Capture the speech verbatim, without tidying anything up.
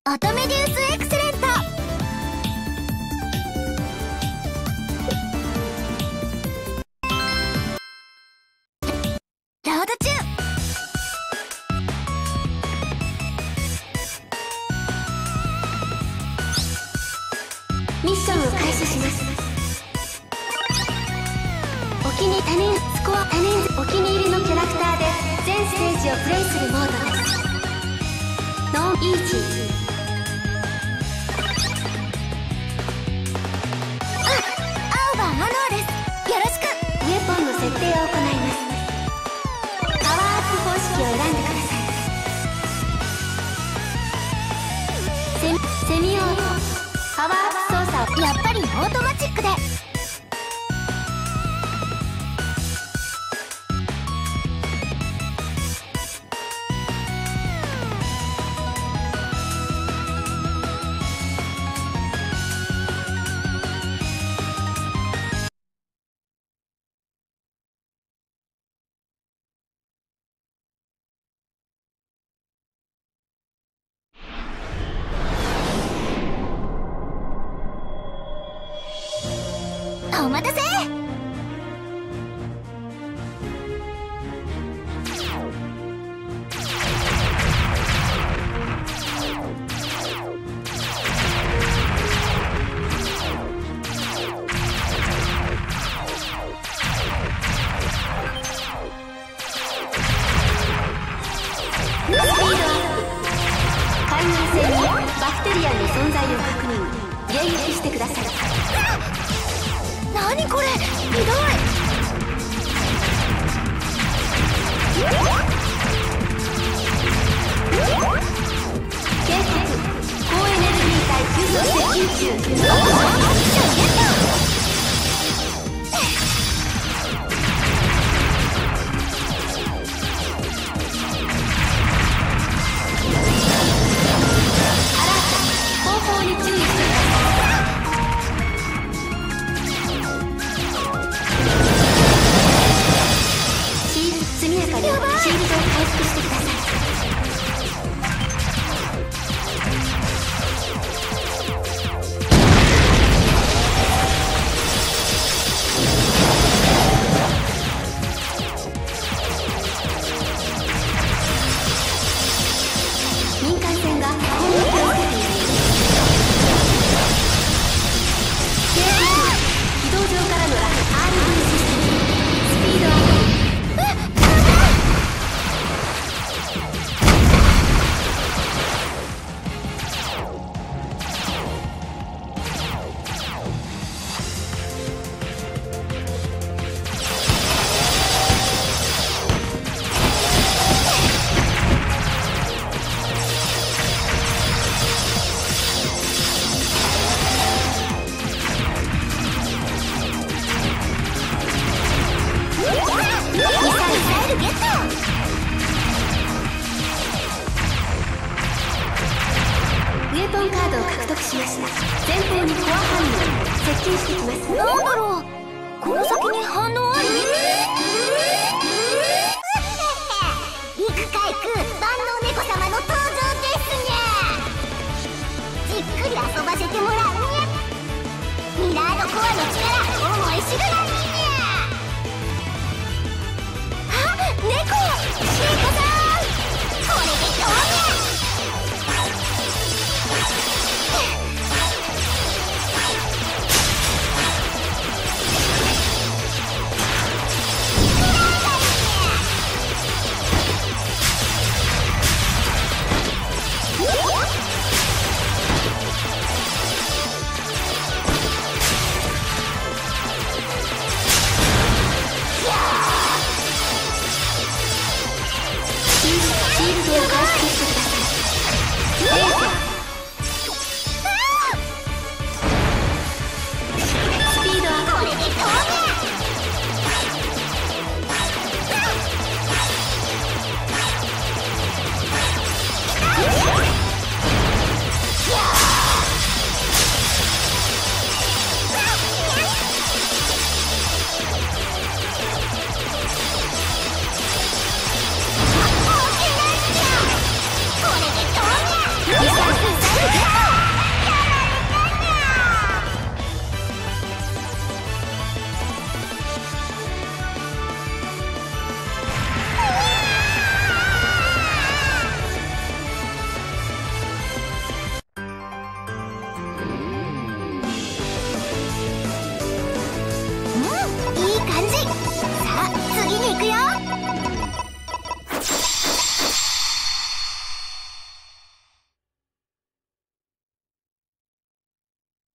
オトメデュースエクセレント。ロード中。ミッションを開始します。お気に入りスコア他人お気に入りのキャラクターで全ステージをプレイするモードです。ノンイージー。あ、青葉アノアです。よろしく。ウェポンの設定を行います。パワーアップ方式を選んでください。セセミオートパワーアップ操作をやっぱりオートマチックで。お待たせ。スピードアップ。海面性にバクテリアの存在を確認。迎撃してください。何これ、ひどい。警告、高エネルギー体急速接近中。アクションゲット。アラート、後方に注意してください。速やかにシールドを回復してください。民間船が攻撃を受けています。警告、軌道上からの落下 アールブイ システムスピードアップ。ウェポンカードを獲得しました。前方にコア反応接近してきます。なんだろう、この先に反応あり。陸海空万能猫様の登場ですね。じっくり遊ばせてもらうね。ミラードコアの力思い知るなに。あ、猫シーコさん